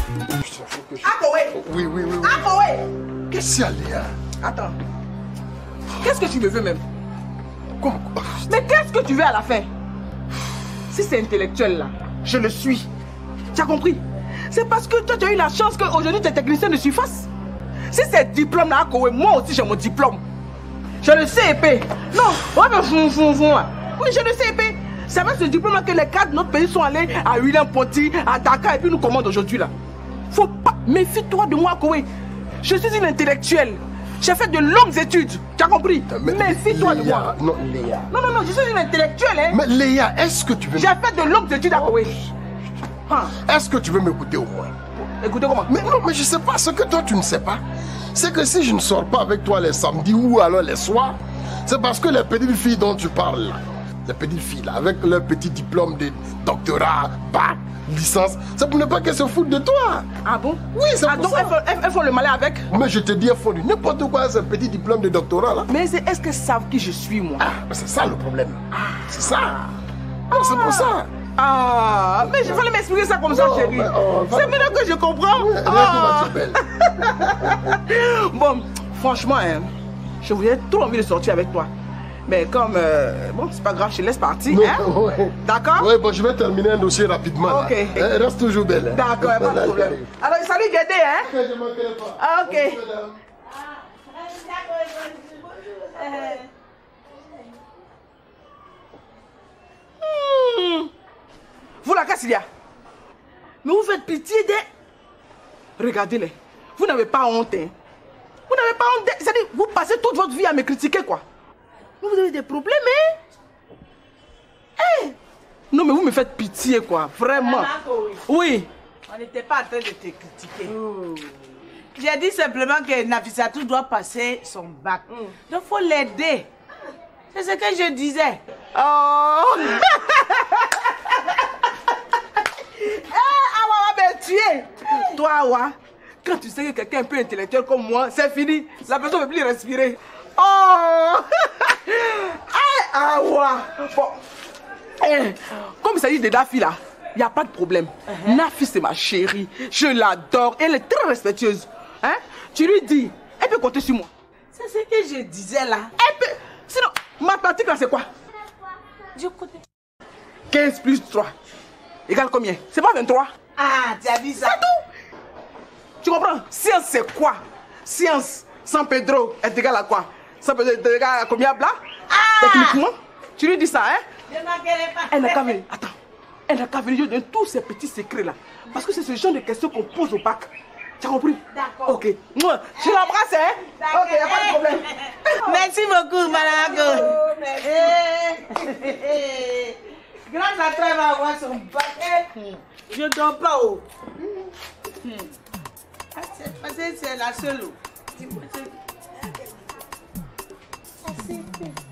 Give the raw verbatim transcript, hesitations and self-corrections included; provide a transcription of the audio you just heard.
Akowe. Oui, oui, oui. oui. Akowe. Qu'est-ce qu'il y a, Léa? Attends. Qu'est-ce que tu me veux même? Quoi? Mais qu'est-ce que tu veux à la fin? Si c'est intellectuel là, je le suis. Tu as compris? C'est parce que toi tu as eu la chance qu'aujourd'hui tes techniciens ne surfassent. Si c'est diplôme là, Akowe, moi aussi j'ai mon diplôme. Je le sais épais. Non, ouais, mais fou, fou, fou. Oui, je le sais épais. C'est avec ce diplôme là que les cadres de notre pays sont allés à William Ponty, à Dakar et puis nous commandent aujourd'hui là. Faut pas. Méfie-toi de moi, Akowe. Je suis une intellectuelle. J'ai fait de longues études. Tu as compris? Méfie-toi de moi. Non, Léa. Non, non, non, je suis une intellectuelle. Hein. Mais Léa, est-ce que tu veux... J'ai fait de longues études, Akowe. Ah. Est-ce que tu veux m'écouter au moins? Écoutez comment? Mais non, mais je sais pas. Ce que toi, tu ne sais pas, c'est que si je ne sors pas avec toi les samedis ou alors les soirs, c'est parce que les petites filles dont tu parles là, les petites filles là, avec leur petit diplôme de doctorat, bac, licence, c'est pour ne pas qu'elles se foutent de toi. Ah bon? Oui, c'est ah, pour donc ça. Elles font, elles, elles font le malin avec? Mais je te dis, elles font du n'importe quoi, ce petit diplôme de doctorat là. Mais est-ce qu'elles savent qui je suis, moi? Ah, c'est ça le problème. Ah, c'est ça. Ah, c'est pour ça. Ah, mais il fallait m'expliquer ça comme ça, chérie. Oh, c'est maintenant que je comprends. Oui, ah. Bon, franchement, hein, je voulais trop envie de sortir avec toi. Mais comme, euh, bon, c'est pas grave, je te laisse partir. Hein? Ouais. D'accord? Oui, bon, je vais terminer un dossier rapidement. Ok. Là. Reste toujours belle. Hein? D'accord, pas de problème. Alors, salut Guédé, hein? Ok, je manquerai pas. Ah, ok. Mmh. Vous là, qu'est-ce qu'il y a? Mais vous faites pitié des... Regardez-les. Vous n'avez pas honte, hein? Vous n'avez pas honte. C'est-à-dire, vous passez toute votre vie à me critiquer, quoi. Vous avez des problèmes, hein? Hey. Non, mais vous me faites pitié, quoi. Vraiment. Oui. On n'était pas en train de te critiquer. Oh. J'ai dit simplement que Nafissatou doit passer son bac. Mm. Donc, il faut l'aider. C'est ce que je disais. Oh. Eh, Awa va me tuer. Toi, Awa, quand tu sais que quelqu'un est un peu intellectuel comme moi, c'est fini. La personne ne peut plus respirer. Oh. Eh, Awa. Bon. Eh, comme il s'agit de Nafi là, il n'y a pas de problème. Uh-huh. Nafi, c'est ma chérie. Je l'adore. Elle est très respectueuse. Hein? Tu lui dis, elle peut compter sur moi. C'est ce que je disais là. Elle peut... Sinon, mathématiques là, c'est quoi? Je connais. quinze plus trois égale combien? C'est pas vingt-trois? Ah, tu as vu ça? C'est tout. Tu comprends? Science, c'est quoi? Science sans Pedro est égal à quoi? Sans Pedro est égal à combien, blanc? Ah! Techniquement, tu lui dis ça, hein? Je n'en connais pas. Elle n'a qu'à venir. Attends. Elle n'a qu'à venir de tous ces petits secrets là. Parce que c'est ce genre de questions qu'on pose au bac. Tu as compris? D'accord. Ok. Moi, tu l'embrasses, hein? Ok, il n'y a pas de problème. Merci beaucoup, madame. Grâce à toi, elle va avoir son bac. Je ne dors pas haut. Parce que c'est la seule.